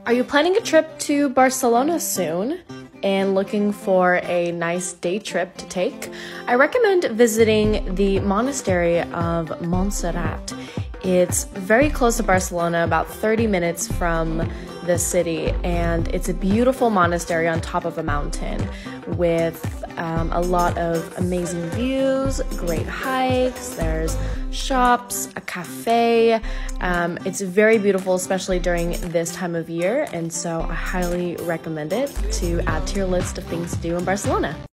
Are you planning a trip to Barcelona soon and looking for a nice day trip to take? I recommend visiting the monastery of Montserrat. It's very close to Barcelona, about 30 minutes from the city, and it's a beautiful monastery on top of a mountain with a lot of amazing views, great hikes, there's shops, a cafe. It's very beautiful, especially during this time of year, and so I highly recommend it to add to your list of things to do in Barcelona.